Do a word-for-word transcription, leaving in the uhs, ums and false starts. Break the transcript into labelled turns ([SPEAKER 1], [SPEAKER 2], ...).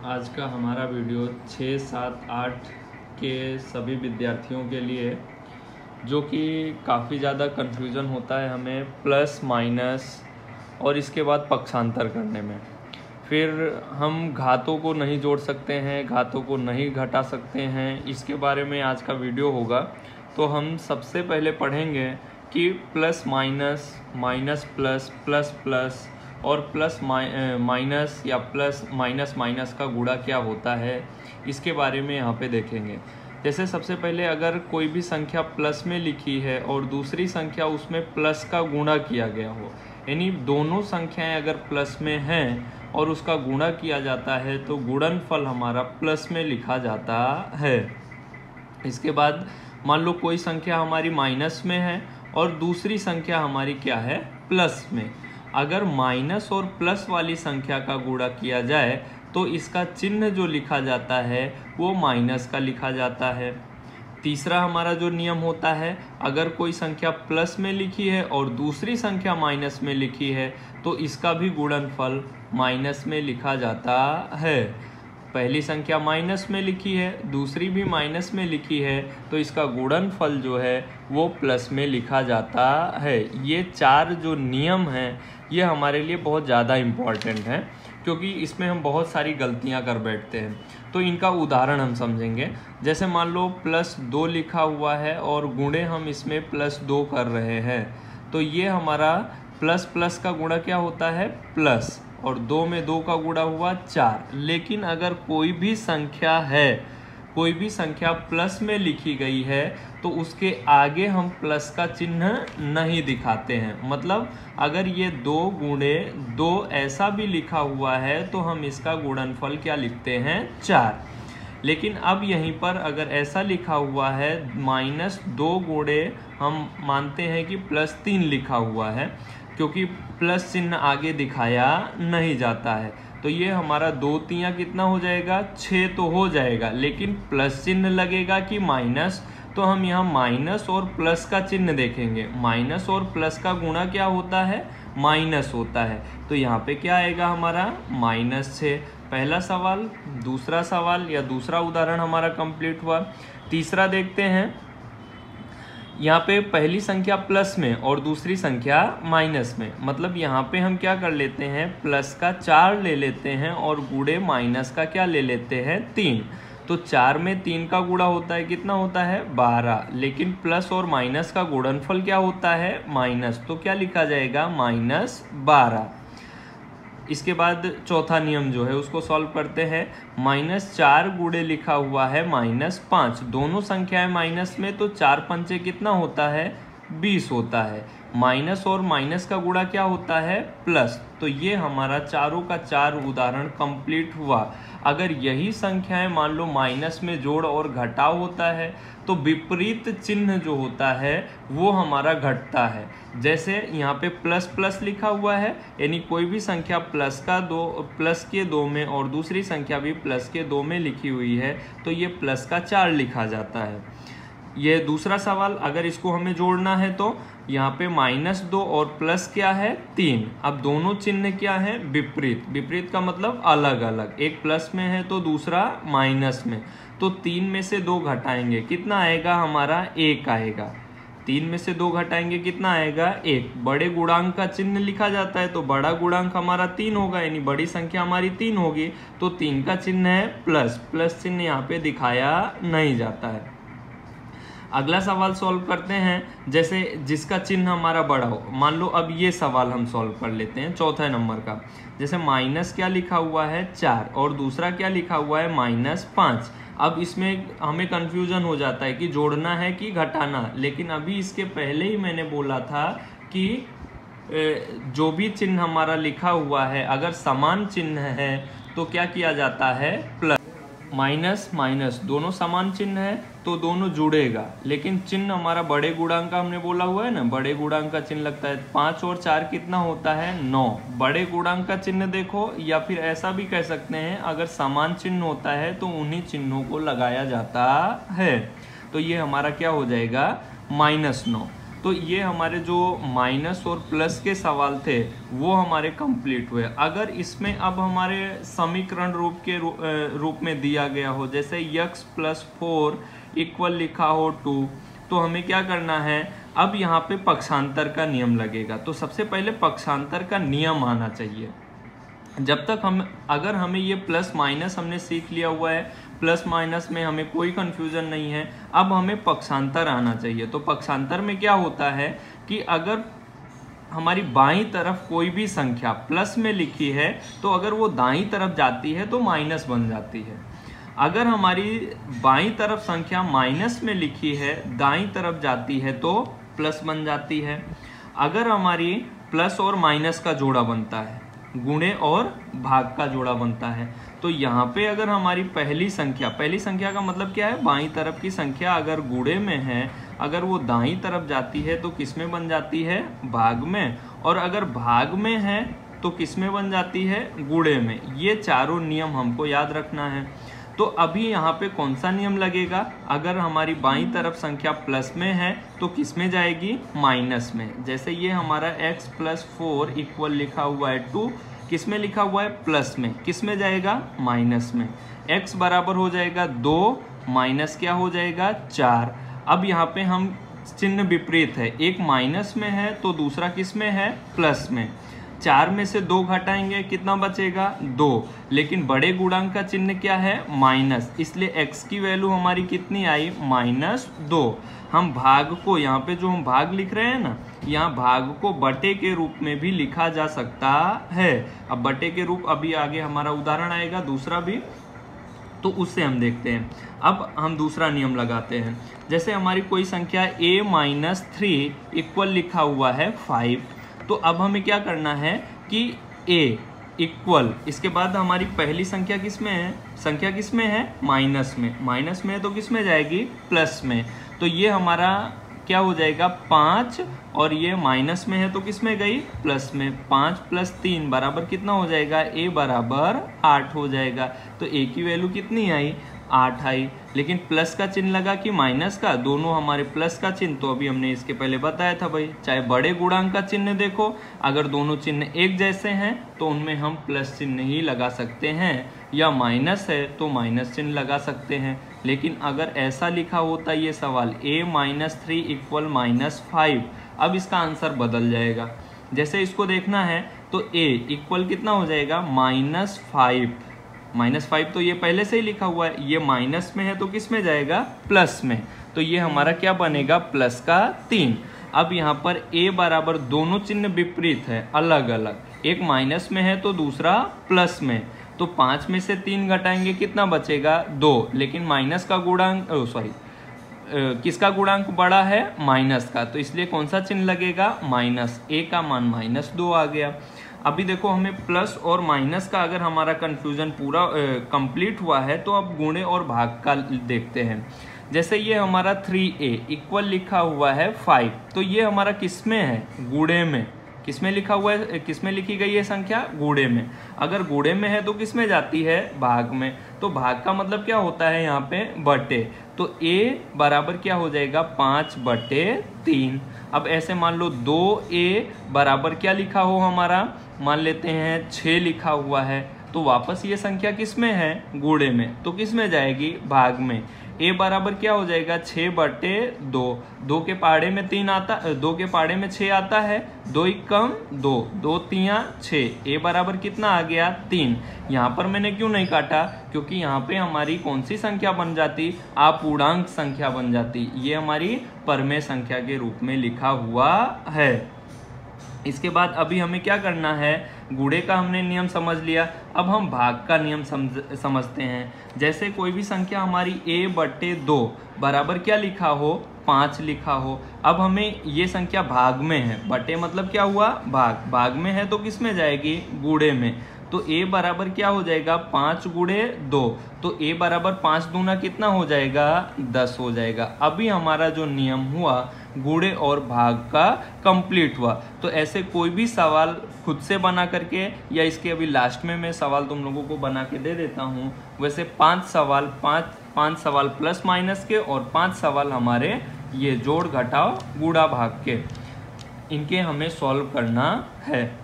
[SPEAKER 1] आज का हमारा वीडियो छः सात आठ के सभी विद्यार्थियों के लिए, जो कि काफ़ी ज़्यादा कन्फ्यूज़न होता है हमें प्लस माइनस और इसके बाद पक्षांतर करने में। फिर हम घातों को नहीं जोड़ सकते हैं, घातों को नहीं घटा सकते हैं, इसके बारे में आज का वीडियो होगा। तो हम सबसे पहले पढ़ेंगे कि plus minus, minus plus, plus plus और प्लस माइनस या प्लस माइनस माइनस का गुणा क्या होता है, इसके बारे में यहाँ पे देखेंगे। जैसे सबसे पहले अगर कोई भी संख्या प्लस में लिखी है और दूसरी संख्या उसमें प्लस का गुणा किया गया हो, यानी दोनों संख्याएं अगर प्लस में हैं और उसका गुणा किया जाता है तो गुणनफल हमारा प्लस में लिखा जाता है। इसके बाद मान लो कोई संख्या हमारी माइनस में है और दूसरी संख्या हमारी क्या है, प्लस में। अगर माइनस और प्लस वाली संख्या का गुणा किया जाए तो इसका चिन्ह जो लिखा जाता है वो माइनस का लिखा जाता है। तीसरा हमारा जो नियम होता है, अगर कोई संख्या प्लस में लिखी है और दूसरी संख्या माइनस में लिखी है तो इसका भी गुणनफल माइनस में लिखा जाता है। पहली संख्या माइनस में लिखी है, दूसरी भी माइनस में लिखी है तो इसका गुणनफल जो है वो प्लस में लिखा जाता है। ये चार जो नियम हैं ये हमारे लिए बहुत ज़्यादा इम्पॉर्टेंट हैं, क्योंकि इसमें हम बहुत सारी गलतियां कर बैठते हैं। तो इनका उदाहरण हम समझेंगे। जैसे मान लो प्लस दो लिखा हुआ है और गुणे हम इसमें प्लस दो कर रहे हैं, तो ये हमारा प्लस प्लस का गुणा क्या होता है, प्लस, और दो में दो का गुणा हुआ चार। लेकिन अगर कोई भी संख्या है, कोई भी संख्या प्लस में लिखी गई है तो उसके आगे हम प्लस का चिन्ह नहीं दिखाते हैं। मतलब अगर ये दो गुणे दो ऐसा भी लिखा हुआ है तो हम इसका गुणनफल क्या लिखते हैं, चार। लेकिन अब यहीं पर अगर ऐसा लिखा हुआ है माइनस दो गुणे, हम मानते हैं कि प्लस तीन लिखा हुआ है, क्योंकि प्लस चिन्ह आगे दिखाया नहीं जाता है। तो ये हमारा दो तियाँ कितना हो जाएगा, छः तो हो जाएगा, लेकिन प्लस चिन्ह लगेगा कि माइनस, तो हम यहाँ माइनस और प्लस का चिन्ह देखेंगे। माइनस और प्लस का गुणा क्या होता है, माइनस होता है। तो यहाँ पे क्या आएगा हमारा, माइनस छः। पहला सवाल, दूसरा सवाल या दूसरा उदाहरण हमारा कंप्लीट हुआ। तीसरा देखते हैं। यहाँ पे पहली संख्या प्लस में और दूसरी संख्या माइनस में, मतलब यहाँ पे हम क्या कर लेते हैं, प्लस का चार ले लेते हैं और गुणे माइनस का क्या ले लेते हैं, तीन। तो चार में तीन का गुणा होता है, कितना होता है, बारह। लेकिन प्लस और माइनस का गुणनफल क्या होता है, माइनस, तो क्या लिखा जाएगा, माइनस बारह। इसके बाद चौथा नियम जो है उसको सॉल्व करते हैं। माइनस चार गुणे लिखा हुआ है माइनस पाँच, दोनों संख्याएं माइनस में, तो चार पंचे कितना होता है, बीस होता है। माइनस और माइनस का गुणा क्या होता है, प्लस। तो ये हमारा चारों का चार उदाहरण कंप्लीट हुआ। अगर यही संख्याएं मान लो माइनस में जोड़ और घटाव होता है तो विपरीत चिन्ह जो होता है वो हमारा घटता है। जैसे यहाँ पे प्लस प्लस लिखा हुआ है, यानी कोई भी संख्या प्लस का दो, प्लस के दो में और दूसरी संख्या भी प्लस के दो में लिखी हुई है तो ये प्लस का चार लिखा जाता है। ये दूसरा सवाल, अगर इसको हमें जोड़ना है तो यहाँ पे माइनस दो और प्लस क्या है, तीन। अब दोनों चिन्ह क्या है, विपरीत। विपरीत का मतलब अलग अलग, एक प्लस में है तो दूसरा माइनस में। तो तीन में से दो घटाएंगे, कितना आएगा हमारा, एक आएगा। तीन में से दो घटाएंगे, कितना आएगा, एक। बड़े गुणांक का चिन्ह लिखा जाता है तो बड़ा गुणांक हमारा तीन होगा, यानी बड़ी संख्या हमारी तीन होगी, तो तीन का चिन्ह है प्लस। प्लस चिन्ह यहाँ पे दिखाया नहीं जाता है। अगला सवाल सॉल्व करते हैं। जैसे जिसका चिन्ह हमारा बड़ा हो, मान लो अब ये सवाल हम सॉल्व कर लेते हैं चौथा नंबर का। जैसे माइनस क्या लिखा हुआ है, चार, और दूसरा क्या लिखा हुआ है, माइनस पाँच। अब इसमें हमें कंफ्यूजन हो जाता है कि जोड़ना है कि घटाना। लेकिन अभी इसके पहले ही मैंने बोला था कि जो भी चिन्ह हमारा लिखा हुआ है अगर समान चिन्ह है तो क्या किया जाता है, प्लस। माइनस माइनस दोनों समान चिन्ह है तो दोनों जुड़ेगा, लेकिन चिन्ह हमारा बड़े गुणांक का हमने बोला हुआ है ना, बड़े गुणांक का चिन्ह लगता है। पाँच और चार कितना होता है, नौ। बड़े गुणांक का चिन्ह देखो, या फिर ऐसा भी कह सकते हैं अगर समान चिन्ह होता है तो उन्हीं चिन्हों को लगाया जाता है। तो ये हमारा क्या हो जाएगा, माइनस नौ। तो ये हमारे जो माइनस और प्लस के सवाल थे वो हमारे कंप्लीट हुए। अगर इसमें अब हमारे समीकरण रूप के रूप में दिया गया हो, जैसे यक्स प्लस फोर इक्वल लिखा हो टू, तो हमें क्या करना है, अब यहाँ पे पक्षांतर का नियम लगेगा। तो सबसे पहले पक्षांतर का नियम आना चाहिए। जब तक हम अगर हमें ये प्लस माइनस हमने सीख लिया हुआ है, प्लस माइनस में हमें कोई कंफ्यूजन नहीं है, अब हमें पक्षांतर आना चाहिए। तो पक्षांतर में क्या होता है कि अगर हमारी बाईं तरफ कोई भी संख्या प्लस में लिखी है तो अगर वो दाईं तरफ जाती है तो माइनस बन जाती है। अगर हमारी बाईं तरफ संख्या माइनस में लिखी है, दाईं तरफ जाती है तो प्लस बन जाती है। अगर हमारी प्लस और माइनस का जोड़ा बनता है, गुणे और भाग का जोड़ा बनता है, तो यहाँ पे अगर हमारी पहली संख्या, पहली संख्या का मतलब क्या है, बाईं तरफ की संख्या अगर गुणे में है, अगर वो दाईं तरफ जाती है तो किस में बन जाती है, भाग में, और अगर भाग में है तो किस में बन जाती है, गुणे में। ये चारों नियम हमको याद रखना है। तो अभी यहाँ पे कौन सा नियम लगेगा, अगर हमारी बाईं तरफ संख्या प्लस में है तो किस में जाएगी, माइनस में। जैसे ये हमारा x प्लस फोर इक्वल लिखा हुआ है टू, किस में लिखा हुआ है, प्लस में, किस में जाएगा, माइनस में। x बराबर हो जाएगा दो, माइनस क्या हो जाएगा, चार। अब यहाँ पे हम चिन्ह विपरीत है, एक माइनस में है तो दूसरा किस में है, प्लस में। चार में से दो घटाएंगे, कितना बचेगा, दो। लेकिन बड़े गुणांक का चिन्ह क्या है, माइनस, इसलिए x की वैल्यू हमारी कितनी आई, माइनस दो। हम भाग को, यहाँ पे जो हम भाग लिख रहे हैं ना, यहाँ भाग को बटे के रूप में भी लिखा जा सकता है। अब बटे के रूप अभी आगे हमारा उदाहरण आएगा दूसरा भी, तो उससे हम देखते हैं। अब हम दूसरा नियम लगाते हैं। जैसे हमारी कोई संख्या a माइनस थ्री इक्वल लिखा हुआ है फाइव, तो अब हमें क्या करना है कि a इक्वल, इसके बाद हमारी पहली संख्या किस में है, संख्या किस में है, माइनस में, माइनस में है तो किस में जाएगी, प्लस में। तो ये हमारा क्या हो जाएगा, पाँच, और ये माइनस में है तो किस में गई, प्लस में। पाँच प्लस तीन बराबर कितना हो जाएगा, a बराबर आठ हो जाएगा। तो a की वैल्यू कितनी आई, आठ आई। लेकिन प्लस का चिन्ह लगा कि माइनस का, दोनों हमारे प्लस का चिन्ह, तो अभी हमने इसके पहले बताया था भाई, चाहे बड़े गुणांक का चिन्ह देखो, अगर दोनों चिन्ह एक जैसे हैं तो उनमें हम प्लस चिन्ह ही लगा सकते हैं, या माइनस है तो माइनस चिन्ह लगा सकते हैं। लेकिन अगर ऐसा लिखा होता ये सवाल, a minus three equal minus five, अब इसका आंसर बदल जाएगा। जैसे इसको देखना है तो a इक्वल कितना हो जाएगा, माइनस फाइव, माइनस फाइव तो ये पहले से ही लिखा हुआ है, ये माइनस में है तो किस में जाएगा, प्लस में। तो ये हमारा क्या बनेगा, प्लस का तीन। अब यहाँ पर a बराबर, दोनों चिन्ह विपरीत है, अलग अलग, एक माइनस में है तो दूसरा प्लस में। तो पाँच में से तीन घटाएंगे, कितना बचेगा, दो। लेकिन माइनस का गुणांक, सॉरी किसका गुणांक बड़ा है, माइनस का, तो इसलिए कौन सा चिन्ह लगेगा, माइनस। a का मान माइनस दो आ गया। अभी देखो हमें प्लस और माइनस का अगर हमारा कंफ्यूजन पूरा कंप्लीट हुआ है तो अब गुणे और भाग का देखते हैं। जैसे ये हमारा थ्री ए इक्वल लिखा हुआ है फाइव, तो ये हमारा किस में है, गुणे में। किस में लिखा हुआ है, किस में लिखी गई है संख्या, गुणे में। अगर गुणे में है तो किस में जाती है, भाग में। तो भाग का मतलब क्या होता है यहाँ पे, बटे। तो a बराबर क्या हो जाएगा, पाँच बटे तीन। अब ऐसे मान लो दो a बराबर क्या लिखा हो हमारा, मान लेते हैं छः लिखा हुआ है, तो वापस ये संख्या किस में है, गुणे में, तो किस में जाएगी, भाग में। a बराबर क्या हो जाएगा, छः बटे दो, दो के पहाड़े में तीन आता, दो के पहाड़े में छः आता है, दो इक्कम दो, दो तिया छः, a बराबर कितना आ गया, तीन। यहाँ पर मैंने क्यों नहीं काटा, क्योंकि यहाँ पे हमारी कौन सी संख्या बन जाती, अपूर्णांक संख्या बन जाती, ये हमारी परमेय संख्या के रूप में लिखा हुआ है। इसके बाद अभी हमें क्या करना है, गुणे का हमने नियम समझ लिया, अब हम भाग का नियम समझ समझते हैं। जैसे कोई भी संख्या हमारी a बटे दो बराबर क्या लिखा हो, पाँच लिखा हो। अब हमें ये संख्या भाग में है, बटे मतलब क्या हुआ, भाग, भाग में है तो किस में जाएगी, गुणे में। तो a बराबर क्या हो जाएगा, पाँच गुणे दो, तो a बराबर पाँच दूना कितना हो जाएगा, दस हो जाएगा। अभी हमारा जो नियम हुआ गुणे और भाग का कंप्लीट हुआ। तो ऐसे कोई भी सवाल खुद से बना करके, या इसके अभी लास्ट में मैं सवाल तुम लोगों को बना के दे देता हूँ। वैसे पांच सवाल, पांच पांच सवाल प्लस माइनस के और पांच सवाल हमारे ये जोड़ घटाव गुणा भाग के, इनके हमें सॉल्व करना है।